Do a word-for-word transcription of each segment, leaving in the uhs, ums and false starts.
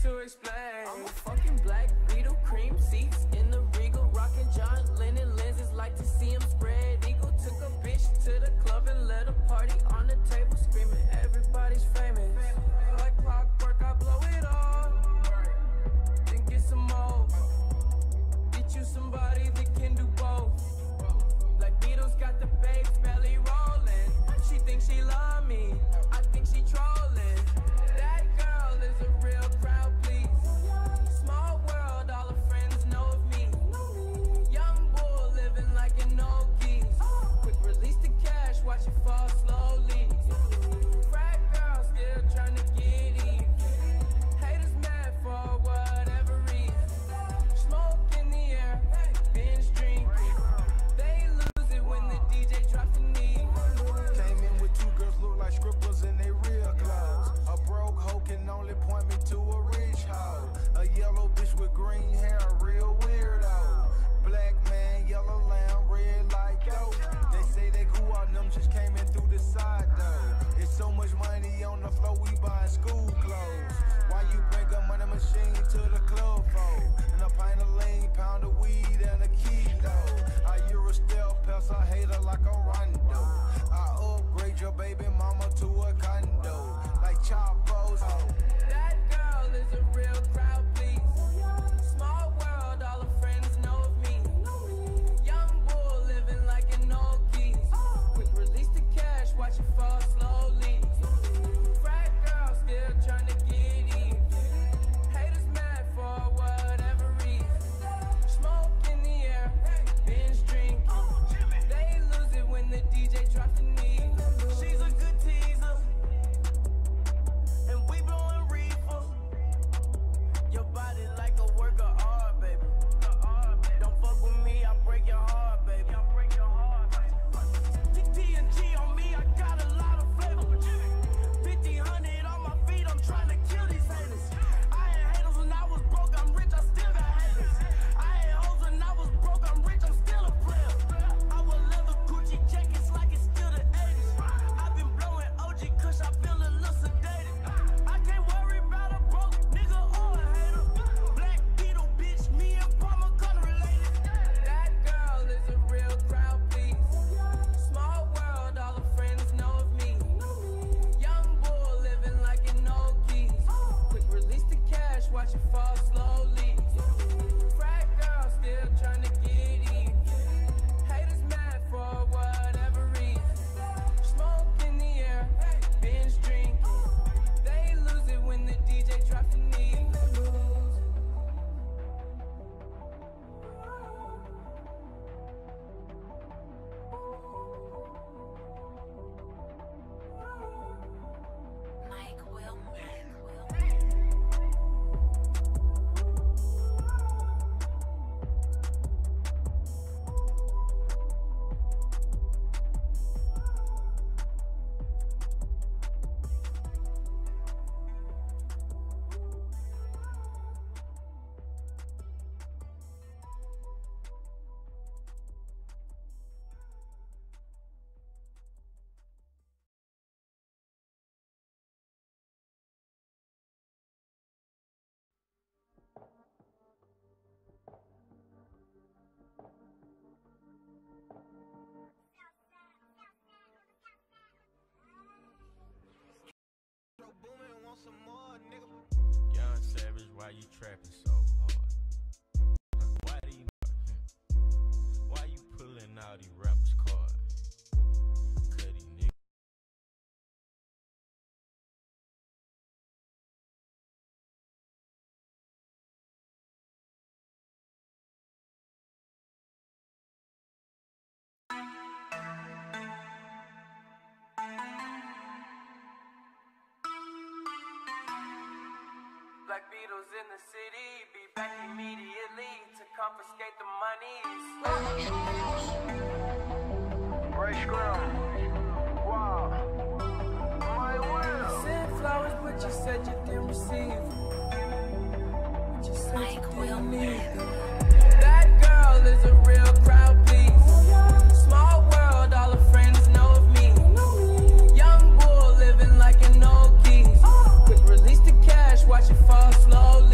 to explain. I'm a fucking black Beetle, cream seats in the Regal, rocking John Lennon lenses, like to see him spread eagle. Took a bitch to the club and let a party on the table, screaming everybody's famous. Like clockwork, I blow it all, then get some more. Get you somebody that can do both. Black Beetle's got the babes belly rolling. She thinks she love me, I think she trolling. That girl is a real crowd, please. Small world, all her friends know of me. Young bull living like an old geese. Quick release the cash, watch it fall slowly. Frat girl still trying to get in. Haters mad for whatever reason. Smoke in the air, binge drink. They lose it when the D J drops the knee. Came in with two girls look like scribbles in they real clothes. A broke hoe can only point me to a rich hoe. A yellow bitch with green hair, a real weirdo. Black man, yellow lamb, red like dope. They say they grew on them, just came in through the side though. It's so much money on the floor, we buying school clothes. Why you bring a money machine to the club for? And a pint of lean, pound of weed, and a kilo. I Euro still pass a hater like a rondo. I upgrade your baby mama to a condo, like Chapo's. That girl is a real crowd, please. Small world, all her friends know of me. Young bull living like an old geese. Quick release the cash, watch it fall slowly. Frat girl still trying to get in. Haters mad for whatever reason. Smoke in the air, binge drink. They lose it when the D J drops the knee. She's a good teaser, and we blowing reefer. Your body like a work of art, baby. Don't fuck with me, I break your heart, baby. T N G on me, I got a lot of flavor. fifteen hundred on my feet, I'm trying to kill these haters. I had haters when I was broke, I'm rich, I still got haters. I had hoes when I was broke, I'm rich, I'm still a player. I will leather Gucci jackets like it's still the eighties. I've been blowing O G kush, I feel a little sedated. I can't worry about a broke nigga or a hater. Black Beetle, bitch, me and Palmer gun related. That girl is a real crowd, please. Small world, all her friends know of me. Young bull living like an old geese. Quick release the cash, watch it fall slowly. Frat girl still trying to get in. Haters mad for whatever reason. Smoke in the air, binge drink. They lose it when the D J drops the knee. Mike Wilmer. Young Savage, why you trapping so hard? Why do you, why you pulling out these rappers' cards? Cuddy nigga. Black Beetles in the city, be back immediately to confiscate the monies. Ray Scrum. Wow. My will. Sent flowers, but you said you didn't receive. But you said Mike you didn't Wilmer. need them. That girl is a real crowd, please. Small world, all her friends know of me. Young bull living like an old geese. Quick release the cash, watch it fall slowly.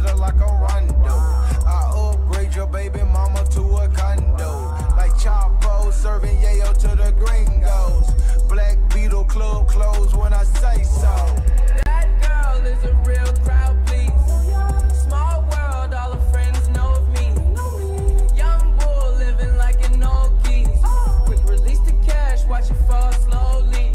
hit her like a rondo. I upgrade your baby mama to a condo. Like Chapo serving yayo to the gringos. Black Beetle club closed when I say so. That girl is a real crowd, please. Small world, all her friends know of me. Young bull living like an old geese. Quick release the cash, watch it fall slowly.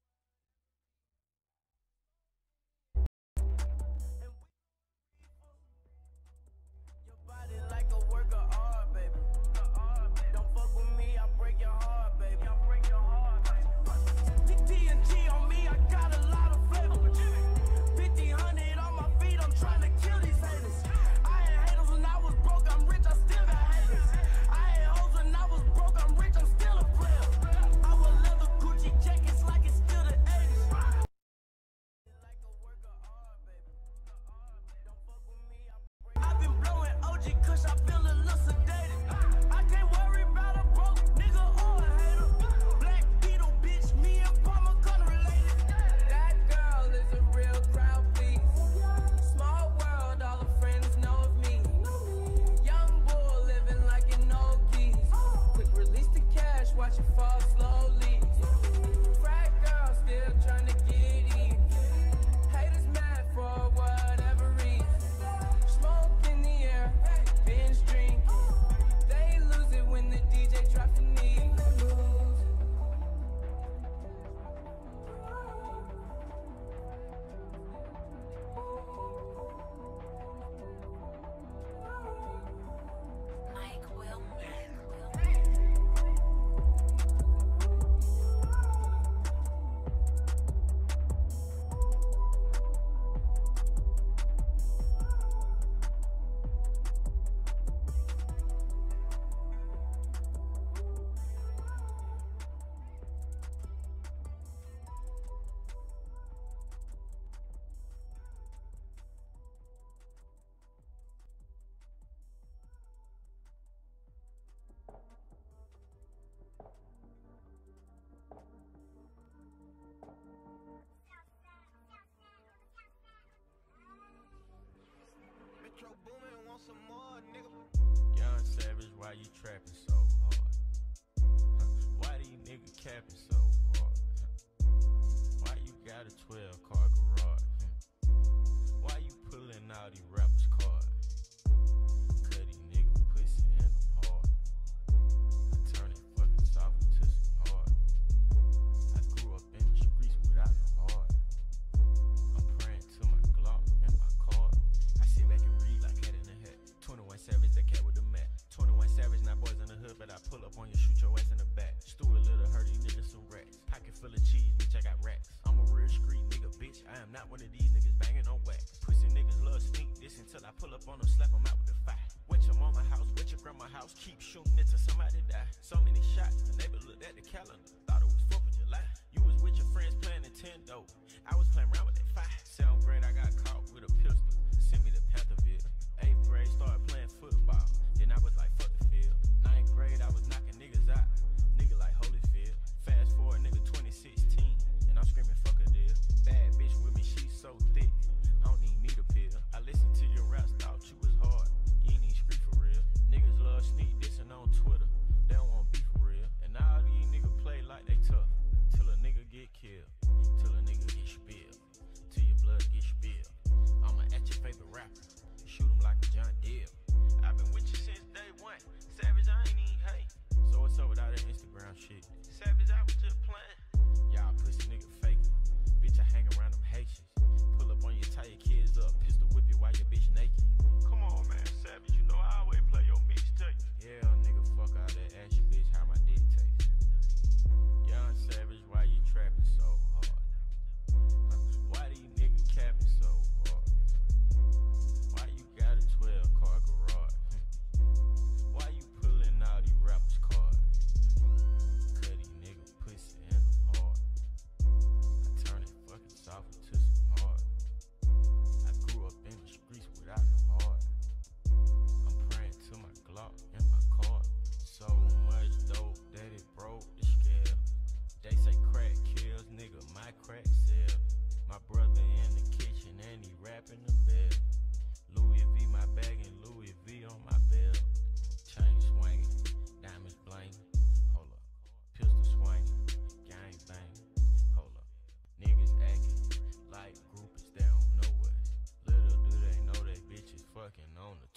Your body like a work of art, baby. Don't fuck with me, I'll break your heart, baby. I'll break your heart, baby. T N T on me, I got a lot of flavor. fifteen hundred on my feet, I'm trying to kill these haters. I had haters when I was broke, I'm rich, I still got haters. I had hoes when I was broke, I'm rich, I'm still a player. I wear leather Gucci jackets like it's still the eighties. Like a work of art, baby. Don't fuck with me, I break. I've been blowing O G kush, I feel a little sedated. I can't worry about a broke nigga or a hater. Black Beetle, bitch, me and Palmer gun related. That girl is a real crowd, please. Small world, all her friends know of me. Young bull living like an old geese. Quick release the cash, watch it fall slowly. Frat girl still trying to get in. Haters mad for whatever reason. Smoke in the air, binge drinking. They lose it when the D J drops the knee. Mike will. Metro Boomin want some more, nigga. Young Savage, why you trapping so hard? Huh, Why these niggas capping so hard? Huh, Why you got a twelve car garage? Hmm. Why you pulling out these rappers' cards? Cut these niggas pussy and them hard. I turn it fucking soft to some hard. I grew up in the streets without no heart. I'm praying to my Glock and my card. I sit back and read like Cat in the Hat. twenty-one Savage, the cat with the mat. twenty-one Savage, not boys in the hood, but I pull up on you, shoot your ass in the back. Stuart Little, hurt these niggas some racks. Pocket full of cheese, bitch, I got racks. I'm a real street nigga, bitch. I am not one of these niggas banging on wax. Pussy niggas love sneak this until I pull up on them, slap them out with the fire. Went your mama house, went your grandma house, keep shooting until somebody die. So many shots, the neighbor looked at the calendar, thought it was fourth of July. You was with your friends playing Nintendo. I was playing around with that fire. Seventh grade, I got caught with a pistol. Sent me to Pantherville. Eighth grade, started playing football. Then I was like, fuck the field. Ninth grade, I was knocking niggas out. Nigga like Holyfield. Fast forward, nigga twenty sixteen. And I'm screaming, fuck a deal. Bad bitch with me, she so thick. I don't even need a pill. I listened to your raps, thought you was hard. You ain't even street for real. Niggas love sneak dissing on Twitter. They don't want beef for real. And all these niggas play like they tough. Till a nigga get killed. Till a nigga get spilled.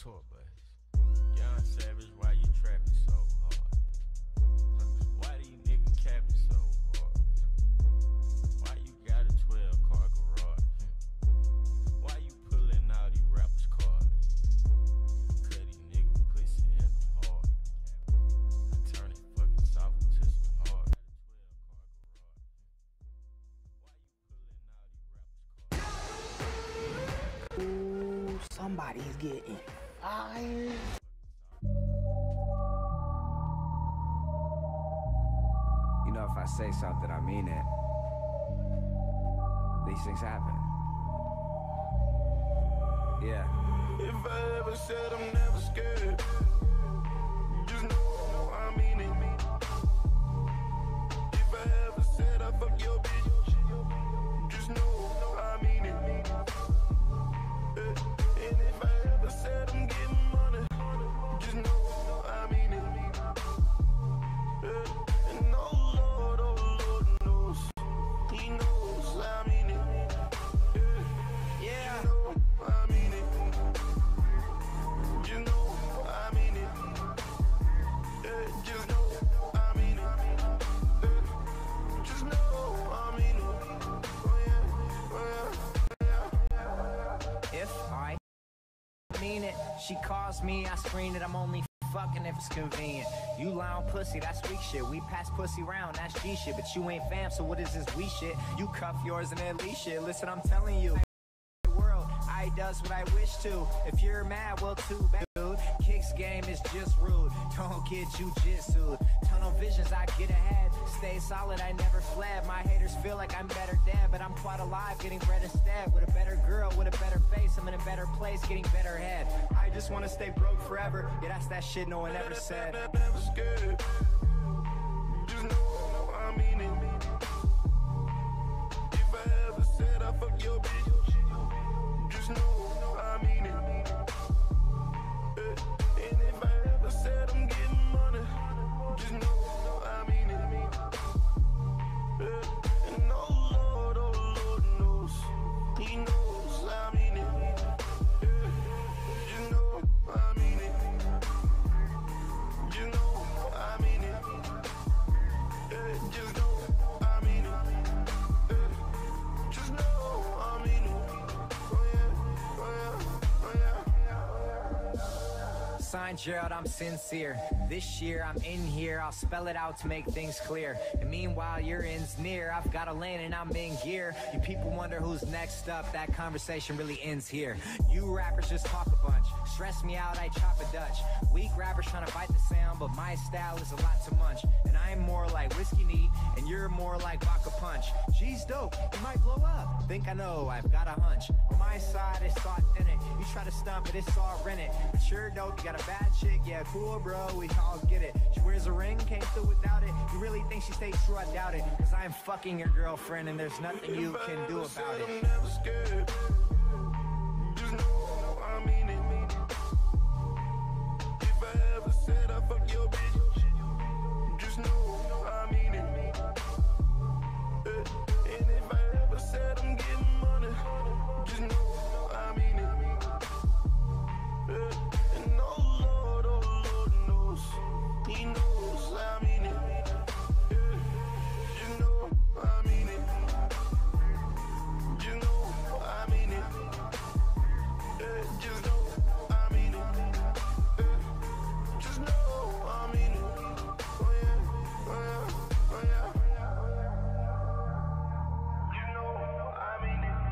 Tour bus. Young Savage, why you trapping so hard? Why these niggas capping so hard? Why you got a twelve car garage? Why you pulling out these rappers' cards? Cause these niggas pussy in the hard. I turn it fucking soft into some hard. Ooh, somebody's getting fired. You know, if I say something, I mean it. These things happen. Yeah. If I ever said I'm never scared, just know I mean it. If I ever said I fuck your bitch, just know I mean it. And if I ever said I'm getting money, just know I mean it. And oh Lord, oh Lord knows, He knows I mean it. Yeah, you know I mean it. You know I mean it. Just know I mean it. Just know I mean it. Oh yeah, oh yeah. If I mean it, she calls me, I screen it, I'm only fucking if it's convenient. You loud pussy, that's weak shit. We pass pussy round, that's G shit. But you ain't fam, so what is this we shit? You cuff yours and at least shit. Listen, I'm telling you, world, I does what I wish to. If you're mad, well too bad, dude. Kicks game is just rude. Don't get jujitsu. Tunnel visions, I get ahead. Stay solid, I never fled. My haters feel like I'm better dead, but I'm quite alive, getting bread instead. With a better girl, with a better face, I'm in a better place, getting better head. I just wanna stay broke forever. Yeah, that's that shit no one ever said. Never scared. Just know I mean it. If I ever said I fuck your bitch, just know I mean it. And if I ever said I'm getting money, just know I mean it. And oh Lord, oh Lord knows, He knows I mean it. You know I mean it. You know I mean it. Just know I mean it. Just know I mean it. Oh yeah, oh yeah, oh yeah. Sign Gerald, I'm sincere. This year I'm in here, I'll spell it out to make things clear. And meanwhile your end's near, I've got a lane and I'm in gear. You people wonder who's next up, that conversation really ends here. You rappers just talk a bunch, stress me out, I chop a Dutch. Weak rappers trying to fight the sound, but my style is a lot to munch. And I'm more like whiskey neat, and you're more like vodka punch. G's dope, you might blow up. Think I know, I've got a hunch. On my side, it's authentic. You try to stump it, it's all rented. But sure dope, you got a bad chick, yeah, cool bro, we all get it. She wears a ring, came through without it. You really think she stays true? I doubt it. Cause I'm fucking your girlfriend and there's nothing you can do about it. I'm never scared. Just know I mean it. If I ever said I fuck your bitch, just know I mean it. And if I ever said I'm getting money, just know I mean it. And oh Lord, oh Lord knows, He knows I mean it. You know I mean it. You know I mean it. Just know I mean it. Just know I mean it. Oh yeah, oh yeah, oh yeah. You know I mean it.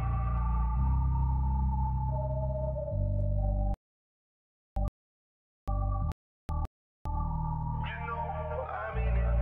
You know I mean it.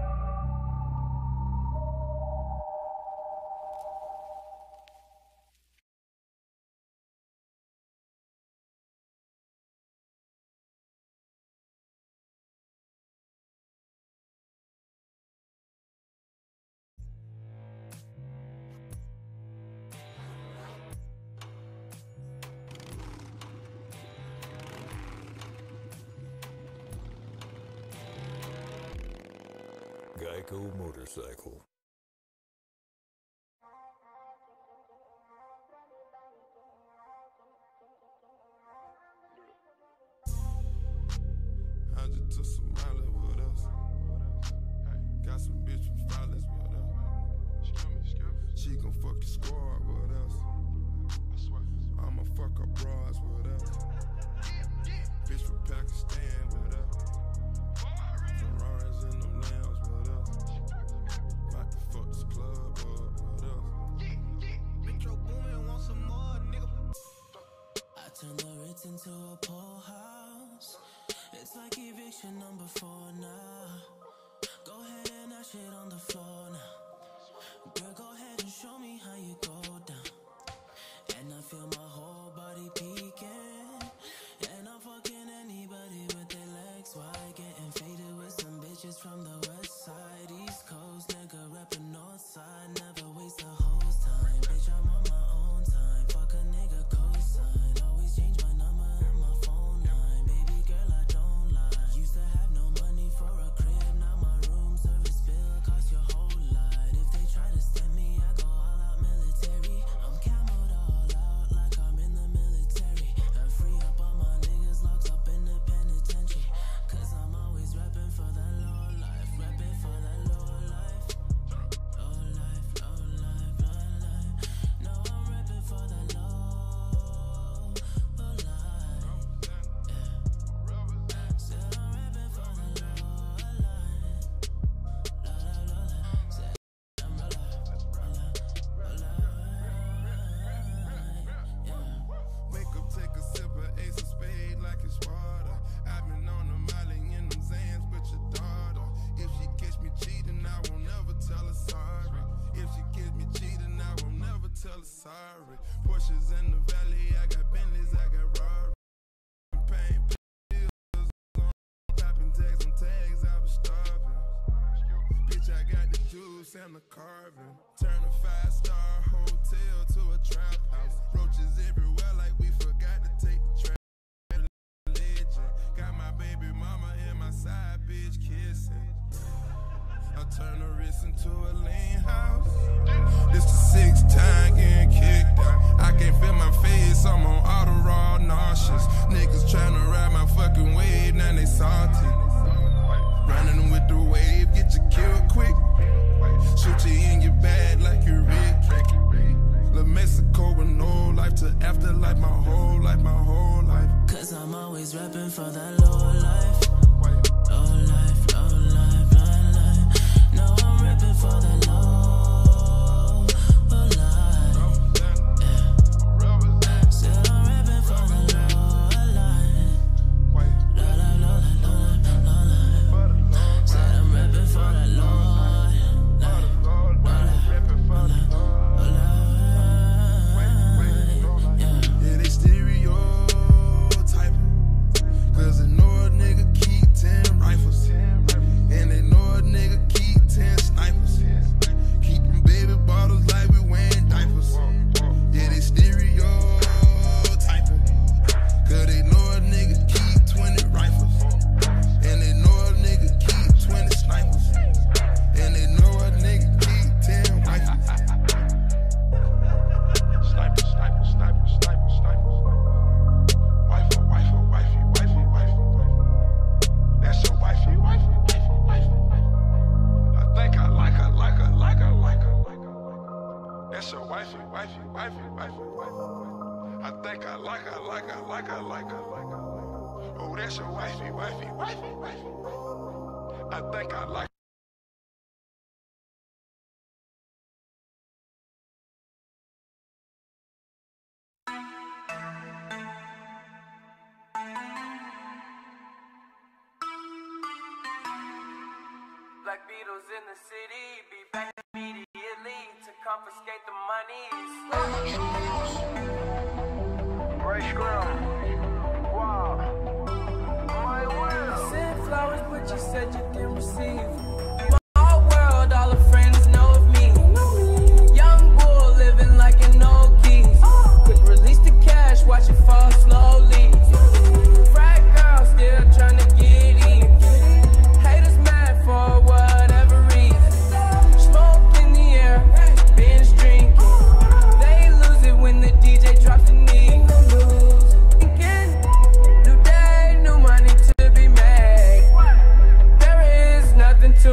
Geico Motorcycle. She gon' fuck your squad, what else? I'ma fuck her bras, what else? Bitch from Pakistan, what else? Ferraris in them lambs, what else? About to fuck this club up, what else? Metro Boomin, want some more, nigga. I turn the Ritz into a pool house. It's like eviction number four now. Go ahead and that shit on the floor now. Girl, go ahead and show me how you go down. And I feel my whole body peeking. And I'm fucking anybody with their legs wide. Getting faded with some bitches from the west side. East Coast, nigga reppin' north side. Never waste a hoe's time. Bitch, I'm on my own time. Fuck a nigga cosign. Always change my number and my phone line. Baby girl, I don't lie. Used to have no money for a crib. Now my room service bill cost your whole lot. If they try to stem me, I go all out military. I'm camoed all out like I'm in the military. And free up all my niggas locked up in the penitentiary. Cause I'm always reppin' for the low life. Reppin' for the low life. Low life, low life, low life. No, I'm reppin' for the low, low life. Yeah. Said I'm reppin' for the low life. Low, low, low life. Said I'm low life, low life, low life. Yeah. Wake up, take a sip of Ace of Spade like it's water. I've been on the Molly in them Zans, but your daughter. If she catch me cheating, I won't never tell her sorry. If she catch me cheating, I won't never tell her sorry. Porsches in the valley, I got Bentleys, I got Rari. Pain pills on, popping tags on tags, I was starving. Bitch, I got the juice and the carving. Turn a five-star hotel to a trap house. Roaches everywhere like we forgot to take the trap. Religion. Got my baby mama and my side bitch kissing. I turn the wrist into a lean house. This the sixth time getting kicked out. I can't feel my face, I'm on auto raw nauseous. Niggas tryna ride my fucking wave, now they salty. Running with the wave, get you killed quick. Shoot you in your bag like you're Rick. La Mexico with no life to afterlife, my whole life, my whole life. Cause I'm always reppin' for that low life. Low life, low life, low life. No, I'm reppin' for the low, low life. Yeah. Said I'm reppin' for the low life. Low life, low life, low life, low life. Said I'm reppin' for the low life. Yeah, they stereotyping. Cause they know a nigga keep ten rifles. And they know a nigga keep ten snipers. Keeping baby bottles like we wearing diapers. Yeah, they stereotyping. Cause they know a nigga keep twenty rifles. And they know a nigga keep twenty snipers. And they know a nigga keep ten rifles. Sniper, sniper, sniper, sniper, sniper. Wifey, wifey, wifey, wifey, wifey. That's your wifey, wifey, wifey, wifey. I think I like her, like her, like her, like her, like her. That's your wifey, wifey, wifey, wifey, wifey. I think I like her, like her, like her, like her, like her. Oh, that's your wifey, wifey, wifey, wifey. I think I like. Black Beatles in the city, be back immediately to confiscate the monies. Ray Scrum. Wow. My world. Sent flowers, but you said you didn't receive. My world, all the friends know of me. Young bull living like an old geese. Quick release the cash, watch it fall slowly. Frat girl still trying to get in. Haters mad for whatever reason. Smoke in the air, binge drinking. They lose it when the D J drops the knee. New day, new money to be made. There is nothing to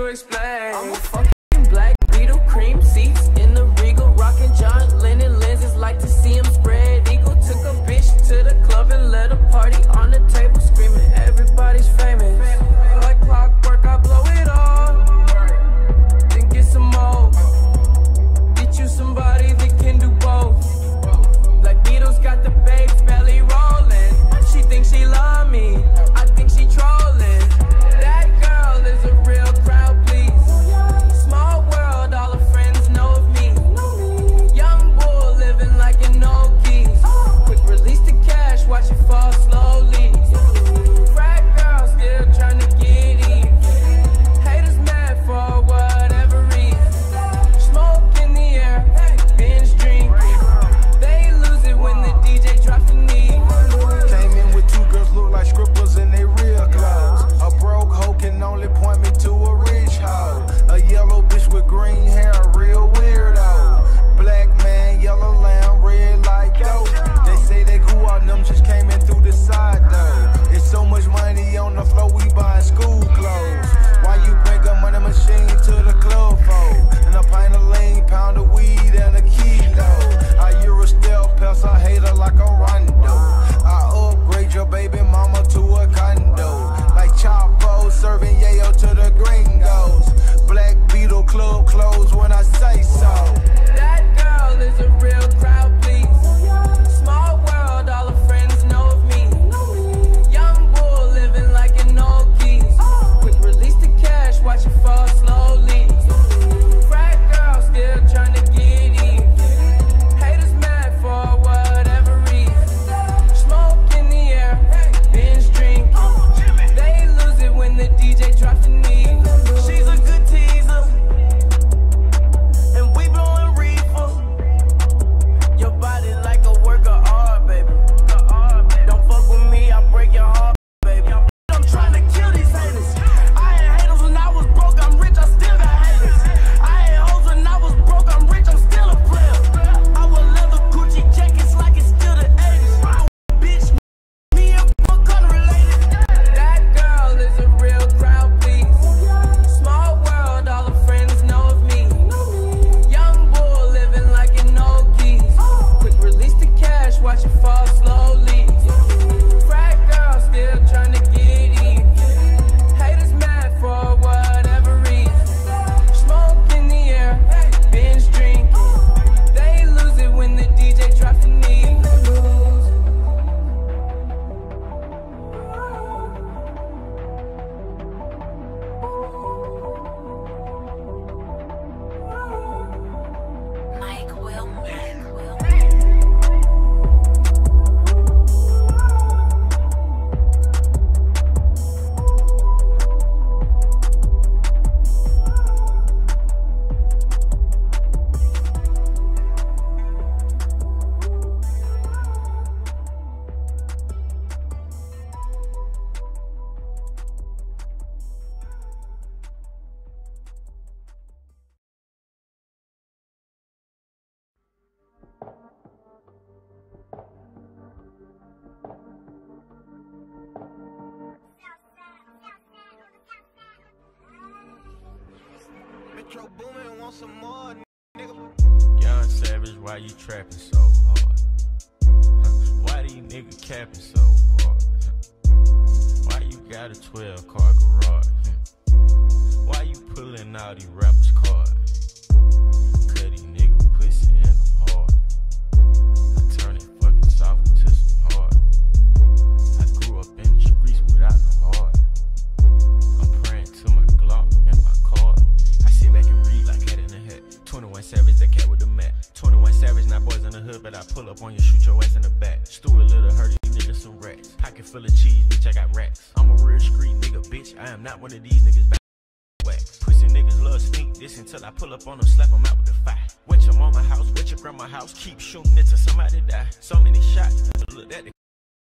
Metro Boomin, want some more, nigga. Young Savage, why you trapping so hard? Why these niggas capping so hard? Why you got a twelve car garage? Why you pulling all these rappers' cards? Cut these niggas pussy and I'm hard. I turn it fucking soft into some hard. I grew up in the streets without no heart. I'm praying to my Glock and my card. I sit back and read like Cat in the Hat. twenty-one Savage, that cat with the mat. twenty-one Savage, not boys in the hood, but I pull up on you, shoot your ass in the back. Stew a little hurt, these niggas some rats. Pocket full of cheese, bitch, I got racks. I'm a real street nigga, bitch. I am not one of these niggas back. Whack. Pussy niggas love sneak this until I pull up on them, slap them out with the fire. Went your mama house, went your grandma house, keep shooting until somebody die. So many shots, look at the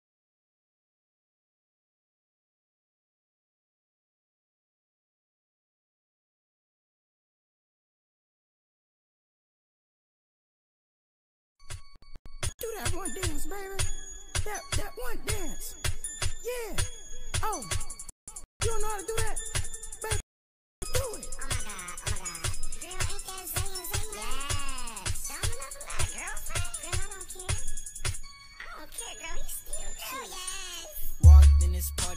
do that one dance, baby. That that one dance. Yeah. Oh, you don't know how to do that, baby? Do it. Oh my god, oh my god. Girl, ain't that Zayn Zayn? Yes. Don't you know from my girlfriend? Girl, I don't care. I don't care, girl. He's still cute. Yes. Walked in this party